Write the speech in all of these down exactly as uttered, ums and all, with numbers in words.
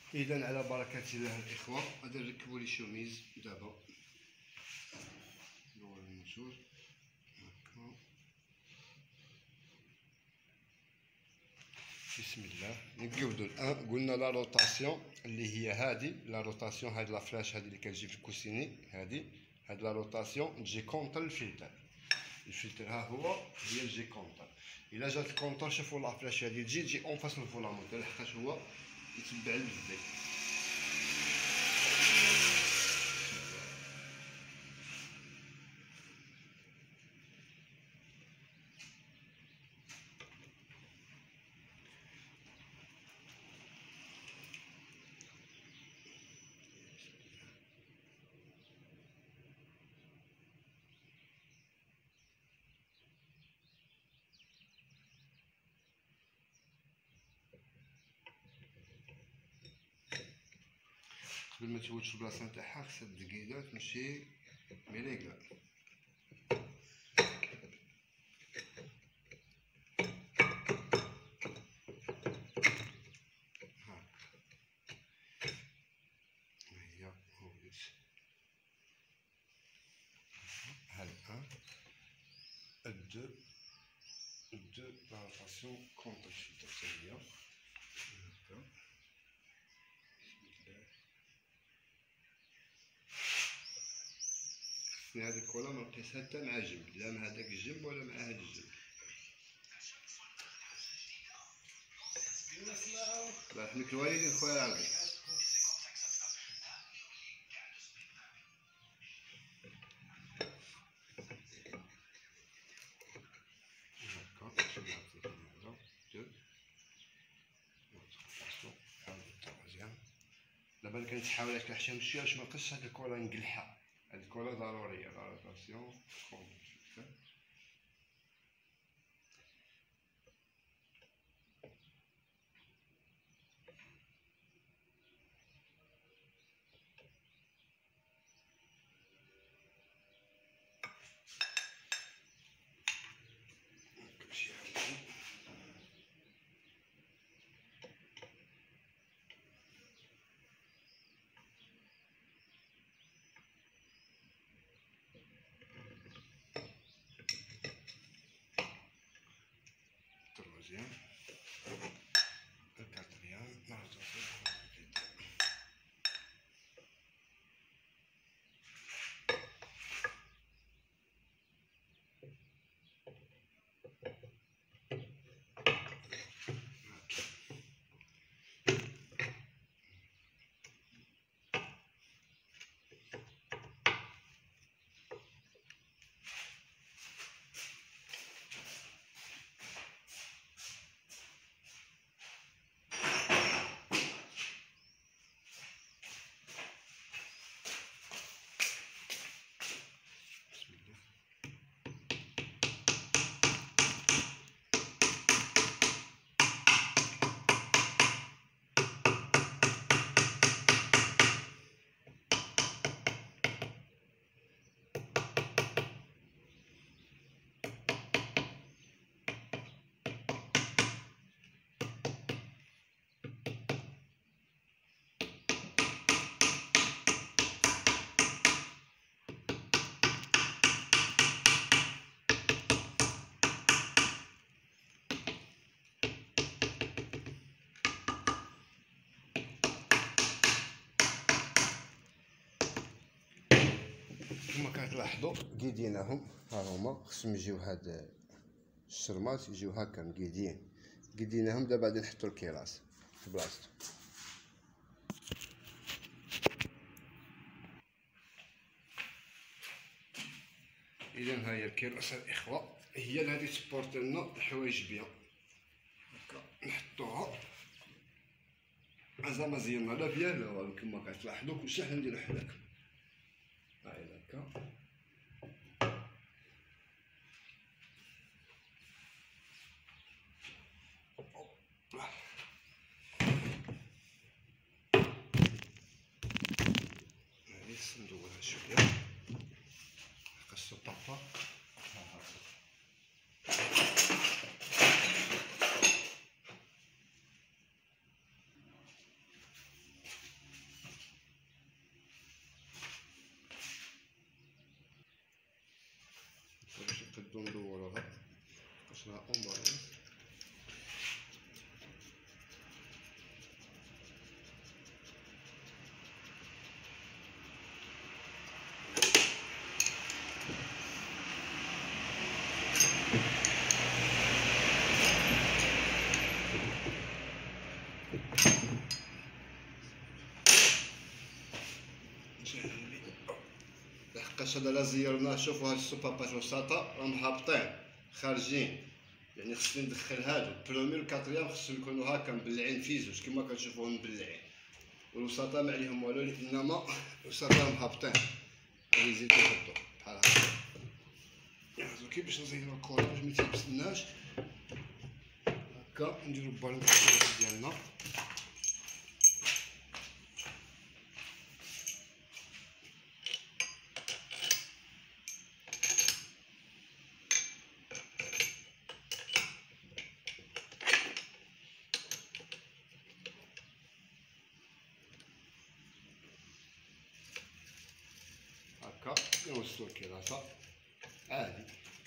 اذا على بركه الله الاخوه غادي نركبوا لي شوميز دابا. نور الموتور هكا، بسم الله. نقودوا الان قلنا لا روتاسيون اللي هي هذه لا روتاسيون، هذه لا فلاش هذه اللي كتجي في الكوسيني، هذه هذه لا روتاسيون تجي كونتر الفلتر. الفلتر ها هو هي تجي كونتر. الا جات الكونتر شوفوا لا فلاش هذه تجي تجي اون فاس الفولاموتور لحقاش هو يتبع الجدي. قبل ما تولش البلاصه نتاعها خصها الدقيقه تمشي ميليغا. هذا الدو الدو لا روتاسيون كونتر الفلتر حتى هي هكا. خصني هاد الكولا منقيسها حتى مع جنب، لا مع هداك الجنب ولا مع هاد الجنب. الله يحميك الوالدين خويا العربي. دابا كنتحاول هاك الحشا مشي باش منقصش هاد الكولا نقلحها. هاد الكولا ضروريه لا روتاسيون كونتر. Troisième, le quatrième, la rotation. كما كتلاحظوا قيديناهم ها هما، خصهم يجيو هاد الشرمات يجيو هكا مقيدين، قيديناهم. دابا غادي نحطوا الكراس في بلاصتو. اذا ها هي الكراس الاخوه، هي اللي غادي تبورتي لنا الحوايج بيان. هكا نحطوها مازال ما زينا لا بيان لا والو. كما كتلاحظوا كلشي حنا نديرو حداك هاهي هكا. هادي ندورها شويه هكا السطاطا. اسمها امبالانس. لحقاش هذا لا زيرناه، شوفوا هاد السوبابات والساطا راهم هابطين خارجين، يعني خصني ندخل هادو برومي والكاتريام خصهم يكونوا هاكا مبلعين في زوج كما كتشوفوهم مبلعين، والوساطا ما عليهم والو، انما الوساطا راهم هابطين. غادي نزيدو نحطو بحال هكا ياخدو كي باش نزينو الكولا باش متيبسناش هكا. نديرو بالون ديالنا هكا، نوصلو الكراسة عادي.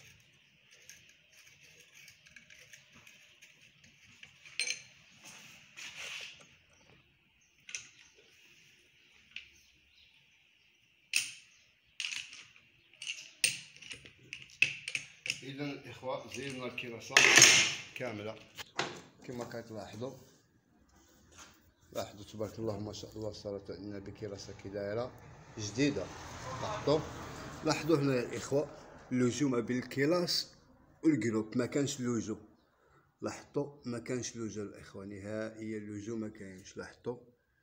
اذا الاخوه زينا الكراسة كاملة كما كتلاحظوا. لاحظوا تبارك الله ما شاء الله صارت عندنا بكراسة كي دايرة جديدة. لاحظوا لاحظوا هنا يا الاخوه اللوجو ما بين الكلاس والجروب ما كانش لوجو. لاحظوا ما كانش لوجو الاخوه نهائيا، اللوجو ما كاينش. لاحظوا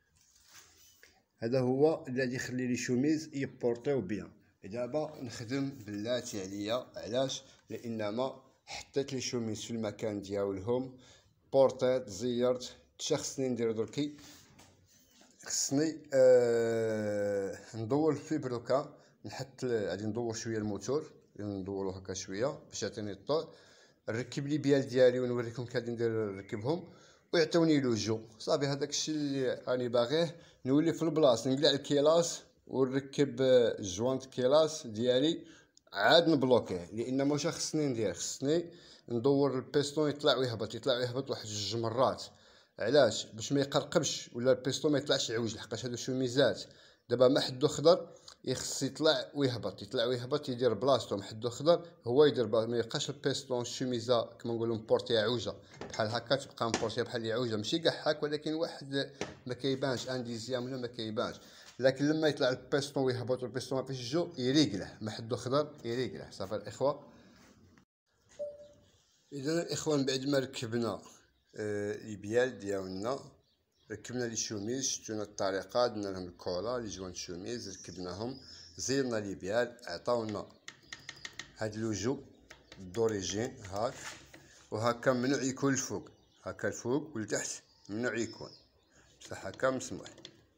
هذا هو الذي يخلي لي شوميز يبورطيو بيان. دابا نخدم بلاتي عليا، علاش؟ لانما حطيت لي شوميز في المكان ديالهم، بورطيت زيرت تا خصني ندير دركي خصني آه ندور الفيبروكا، نحط غادي ندور شويه الموتور ندورو هكا شويه باش يعطيني الطول، نركب لي بيال ديالي ونوريكم كي غادي ندير نركبهم ويعطوني لوجو. صافي هذاك الشيء اللي راني باغيه. نولي في البلاصه نقلع الكيلاس ونركب الجوانت كيلاس ديالي عاد نبلوكيه، لان واش خصني ندير؟ خصني ندور البيستون يطلع ويهبط يطلع ويهبط واحد جوج مرات. علاش؟ باش ما يقرقبش ولا البيستون ما يطلعش عوج، لحقاش هادو شوميزات دابا ما حدو خضر يخص يطلع ويهبط يطلع ويهبط يدير بلاصتو. محدو خضر هو يدير بلاصتو، ما يبقاش البيستون الشوميزه كما نقولوا مبورتيه عوجه بحال هكا، تبقى مبورتيه بحال اللي عوجه ماشي كاع هاك، ولكن واحد ما كيبانش ان ديزيام ولا ما كيبانش. لكن لما يطلع البيستون ويهبط والبيستون ما فيش جو يريقله، ما حدو خضر يريقله. صافي الاخوه. اذا الاخوان بعد ما ركبنا آه البيال ديالنا، ركبنا لي شوميز، شفتونا الطريقه درنا لهم الكولا لي جوان شوميز ركبناهم، زيرنا لي بيال، عطاونا هاد لوجو دوريجين هاك وهكا. ممنوع يكون الفوق هكا، الفوق والتحت ممنوع يكون، بصح هكا مسموح،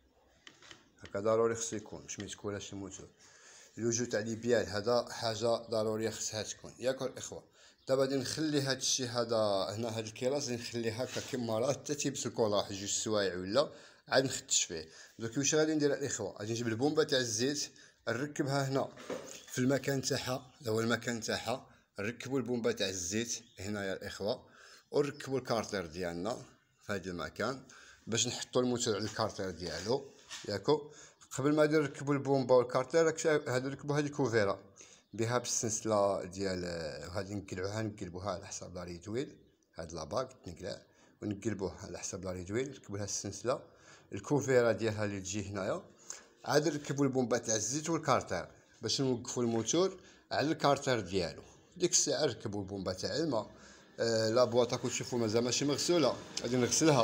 هكا ضروري خصو يكون باش ميتكولاش الموتور. اللوجو تاع لي بيال هذا حاجه ضروريه خصها تكون. ياك الاخوه دابا غادي نخلي هاد الشيء هذا هنا، هاد الكلاس غادي نخليه هكا كيما راه حتى تيبس الكولا واحد جوج سوايع ولا عاد نختش فيه. دوك واش غادي ندير الاخوه؟ غادي نجيب البومبه تاع الزيت نركبها هنا في المكان تاعها، هذا هو المكان تاعها. نركبوا البومبه تاع الزيت هنا يا الاخوه، ونركبوا الكارتر ديالنا في هذا المكان باش نحطوا الموتور على الكارتر ديالو. ياكو قبل ما نركبوا البومبه والكارتر هادو نركبوا هذه الكوفيره بها بالسلسله ديال هذه، نقلعوها نقلبوها على حساب لا ريدويل، هاد لاباك تنقلع ونقلبوها على حساب لا ريدويل، نركبوا لها السلسله الكوفيره ديالها اللي تجي هنايا. عاد نركبوا البومبه تاع الزيت والكارتر باش نوقفوا الموتور على الكارتر ديالو. ديك الساعه نركبوا البومبه تاع الماء. آه لا بواطه كنت تشوفوا مازال ماشي مغسوله، غادي نغسلها،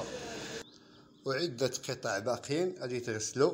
وعده قطع باقيين غادي يتغسلوا.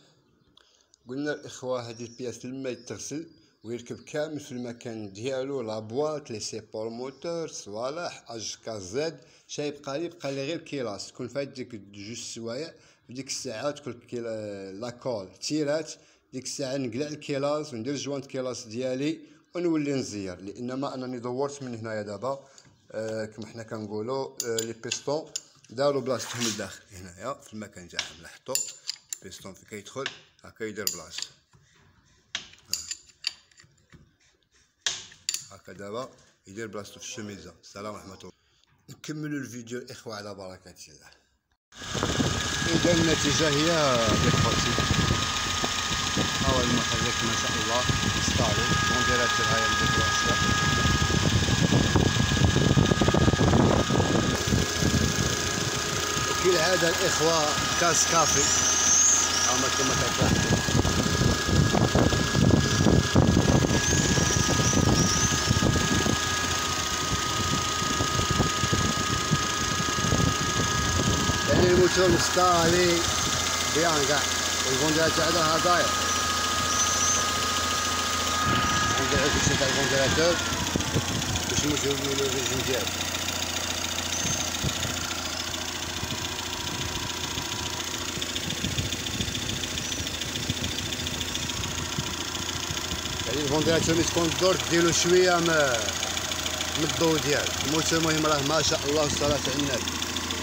قلنا الاخوه هذه البياس لما يتغسل ويركب كامل في المكان ديالو، لابواط لي سيبور موتور صوالح اج كا زد، شي يبقى لي بقى لي غير كيلاس تكون فايت ديك جوج سوايع. في ديك الساعه تكون لاكول تيرات، ديك الساعه نقلع الكيلاس وندير جوانت كيلاس ديالي ونولي نزير. لانما انني دورت من هنايا دابا آه كما حنا كنقولوا آه لي بيستون داروا بلاصتهم لداخل هنايا في المكان تاعهم. لاحظتوا البيستون في كيدخل هكا يدير بلاصتو هكا، دابا يدير بلاصتو في الشميزه. السلام ورحمه الله. نكملوا الفيديو الاخوه على بركه الله. اذا النتيجه هي اخوتي، هو المحرك ما شاء الله انستالي، موديلاتور هاي الديكوراسيون. وكالعاده الاخوه كاس كافي هما كما كتلاحظوا. يعني الموتور مستالي بيان كاع، والفونديلاتور عندها داير. ندير كلشي تاع الفونديلاتور باش نوجهو للريجيم ديالو. يعني الفونديلاتور ملي تكون الدور ديرو شويه من الضو ديالو. الموتور المهم راه ما شاء الله والصلاة على النبي.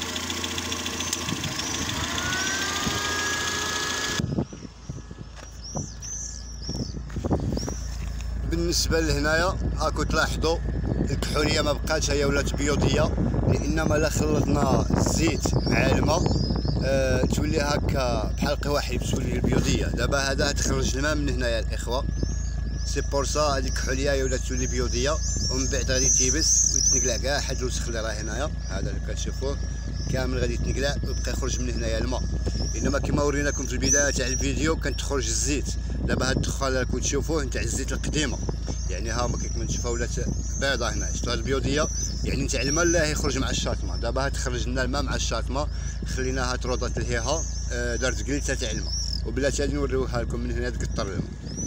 بالنسبه لهنايا هاكو تلاحظوا الكحوليه ما بقاتش، هي ولات بيوضيه، لان ما خلطنا الزيت مع الماء أه تولي هكا بحال قهوه حليب، تولي البيوضيه. دابا هذا تخرج الماء من هنايا الاخوه، سي بور سا هذيك الكحوليه هي ولات تولي بيوضيه. ومن بعد غادي تيبس ويتنقلع كاع حد الوسخ اللي راه هنايا، هذا اللي كتشوفوه كامل غادي يتنقلع ويبقى يخرج من هنايا الماء. انما كما وريناكم في البدايه تاع الفيديو كانت تخرج الزيت. دابا هاد الدخان اللي راكم تشوفوه نتاع الزيت القديمه، يعني ها هما كيما تشوفوا ولات بيضه هنا. شفتوا هاد البيوضيه يعني نتاع الماء اللي يخرج مع الشاطمه. دابا تخرج لنا الماء مع الشاطمه، خليناها تروضات لهيها، دارت قليته تاع الماء. وبلاتي غادي نوريوها لكم من هنا تقطر الماء.